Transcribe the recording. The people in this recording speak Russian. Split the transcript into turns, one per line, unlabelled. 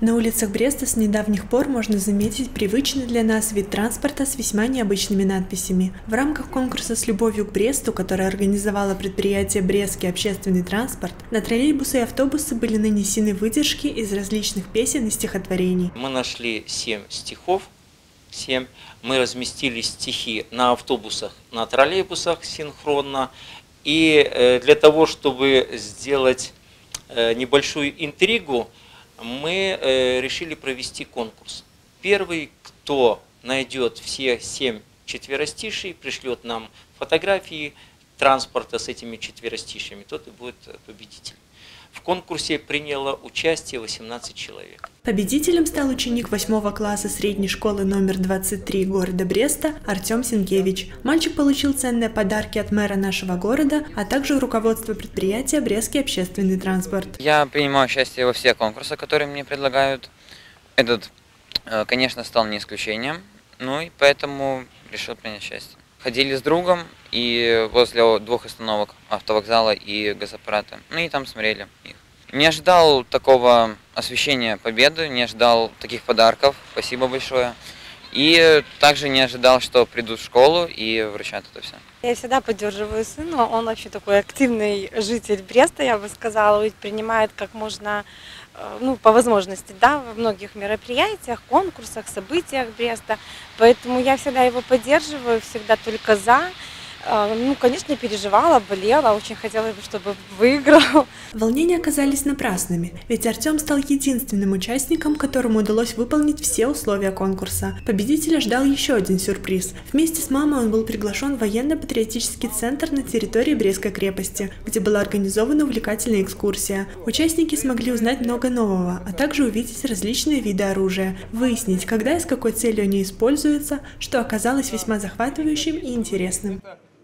На улицах Бреста с недавних пор можно заметить привычный для нас вид транспорта с весьма необычными надписями. В рамках конкурса «С любовью к Бресту», который организовало предприятие «Брестский общественный транспорт», на троллейбусы и автобусы были нанесены выдержки из различных песен и стихотворений.
Мы нашли 7 стихов, мы разместили стихи на автобусах, на троллейбусах синхронно. И для того, чтобы сделать небольшую интригу, мы решили провести конкурс. Первый, кто найдет все 7 четверостишей, пришлет нам фотографии транспорта с этими четверостишами, тот и будет победитель. В конкурсе приняло участие 18 человек.
Победителем стал ученик 8 класса средней школы номер 23 города Бреста Артем Сенкевич. Мальчик получил ценные подарки от мэра нашего города, а также руководства предприятия «Брестский общественный транспорт».
Я принимаю участие во всех конкурсах, которые мне предлагают. Этот, конечно, стал не исключением, и поэтому решил принять участие. Ходили с другом и возле 2 остановок автовокзала и газаппарата, и там смотрели их. Не ожидал такого освещения победы, не ожидал таких подарков, спасибо большое. И также не ожидал, что придут в школу и вручат это все.
Я всегда поддерживаю сына, он вообще такой активный житель Бреста, я бы сказала, ведь принимает как можно, по возможности, во многих мероприятиях, конкурсах, событиях Бреста. Поэтому я всегда его поддерживаю, всегда только за. Конечно, переживала, болела, очень хотела, чтобы выиграл.
Волнения оказались напрасными, ведь Артем стал единственным участником, которому удалось выполнить все условия конкурса. Победителя ждал еще один сюрприз. Вместе с мамой он был приглашен в военно-патриотический центр на территории Брестской крепости, где была организована увлекательная экскурсия. Участники смогли узнать много нового, а также увидеть различные виды оружия, выяснить, когда и с какой целью они используются, что оказалось весьма захватывающим и интересным.